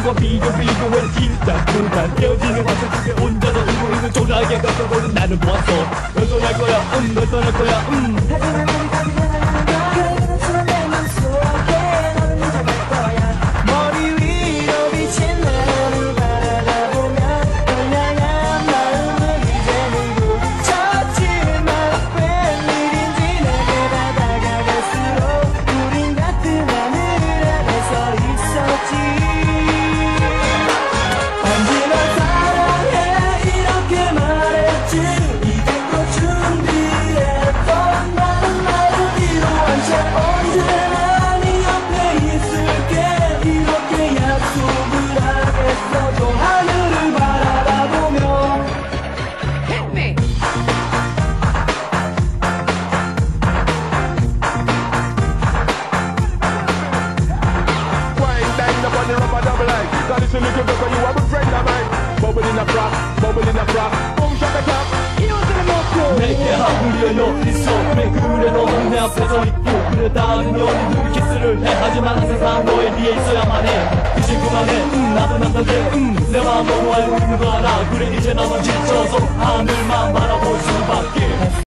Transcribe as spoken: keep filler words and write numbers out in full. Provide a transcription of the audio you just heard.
너와 비교 비교해 진짜구나 깨어지는 화살집에 혼자서 울고 있는 조라게 걷어보는 나를 보았어 널 떠날 거야 음 널 떠날 거야 음 하지만 우리까지 변하는 건 그렇지만 내 맘속에 너는 잊어갈 거야 머리 위로 비친 나를 바라다 보면 널 향한 마음은 이제는 굳혔지만 웬일인지 내게 다가갈수록 우린 같은 하늘 아래서 있었지 언제나 사랑해 이렇게 말했지 이대로 준비했던 많은 말을 이루한 채 언제나 네 옆에 있을게 이렇게 약속을 하겠어 저 하늘을 바라보며 Hit me! Wine, bang up on the rubber double line. Got this a little bit, but you have a friend of mine. Bubble in a frock, bubble in a frock. Boom, shot the top. 내게 하물며 너 있어 그래 그래 너는 내 앞에 서 있고 그래 다른 연인들이 키스를 해 하지만 항상 너의 뒤에 있어야만 해 이제 그만해 음 나도 남자인데 음내 마음 너무 알고 있는 거 알아 그래 이제 나만 지쳐서 하늘만 바라볼 수밖에